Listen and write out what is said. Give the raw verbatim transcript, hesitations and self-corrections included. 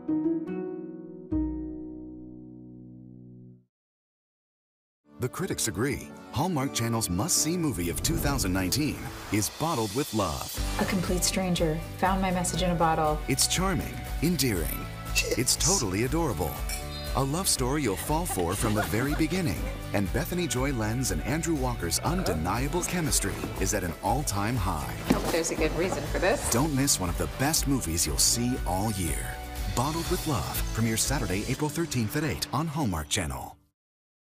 The critics agree Hallmark Channel's must-see movie of two thousand nineteen is Bottled with Love. A complete stranger found my message in a bottle. It's charming, endearing. It's totally adorable. A love story you'll fall for from the very beginning. And Bethany Joy Lenz and Andrew Walker's undeniable chemistry is at an all-time high. Hope there's a good reason for this. Don't miss one of the best movies you'll see all year. Bottled with Love premieres Saturday, April thirteenth at eight on Hallmark Channel.